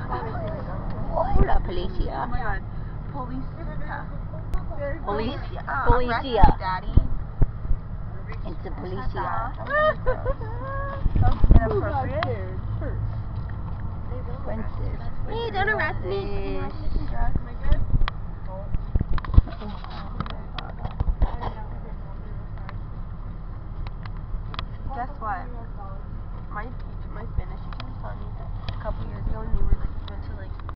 Hola, policia. Oh my god. Policia. Policia. Daddy. It's a policia. Inappropriate. Princess. Hey, don't arrest me. Guess what? My Spanish teacher was telling me a couple years ago when we were like went to like